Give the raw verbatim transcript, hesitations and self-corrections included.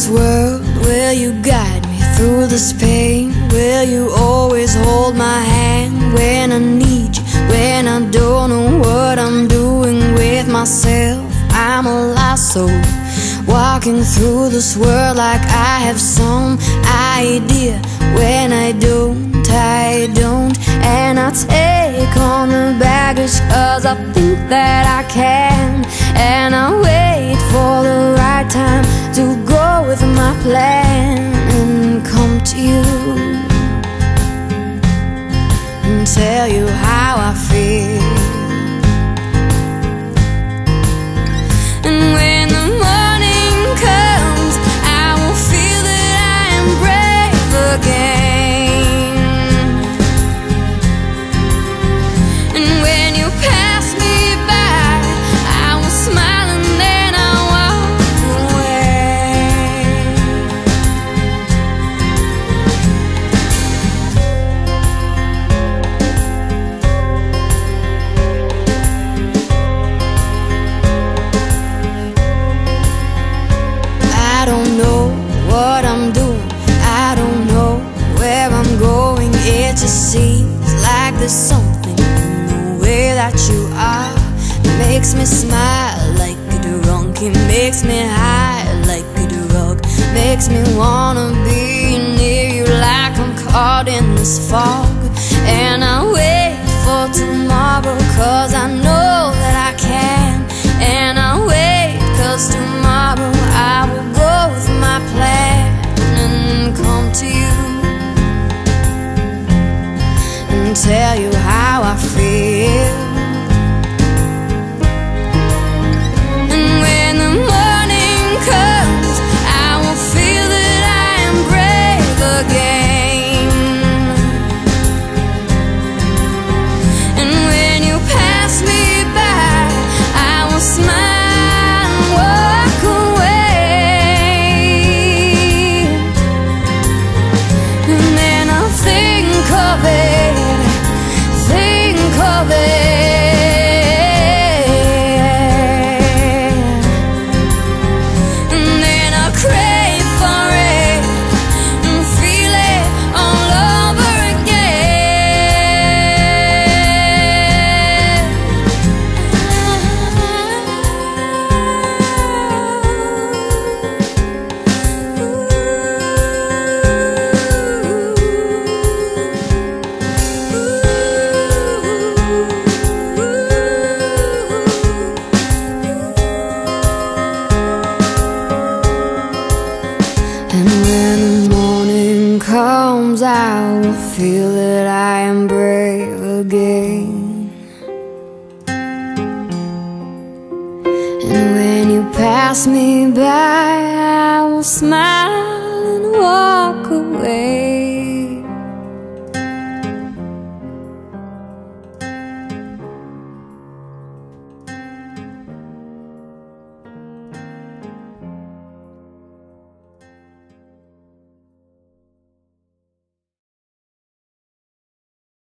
world? Will you guide me through this pain? Will you always hold my hand when I need you, when I don't know what I'm doing with myself? I'm a lost soul, walking through this world like I have some idea. When I don't, I don't. And I take on the baggage cause I think that I can. And I wait for the right time to go with my plan and come to you and tell you how I feel. And when the morning comes, I will feel that I am brave again. And when you pass me by, I will smile and then I'll walk away. I don't know what I'm doing, I don't know where I'm going. It just seems like there's something in the way that you are. It makes me smile like a drunk, it makes me high like a drug, makes me wanna be near you like I'm caught in this fog. And I wait for tomorrow cause I know that I can. And I wait cause tomorrow I will go with my plan and come to you and tell you how I feel. And when the morning comes, I will feel that I am brave again. And when you pass me by, I will smile and walk away. And then I'll think of it, think of it. And then I'll crave for it and feel it all over And when the morning comes, I will feel that I am brave again. And when you pass me by, I will smile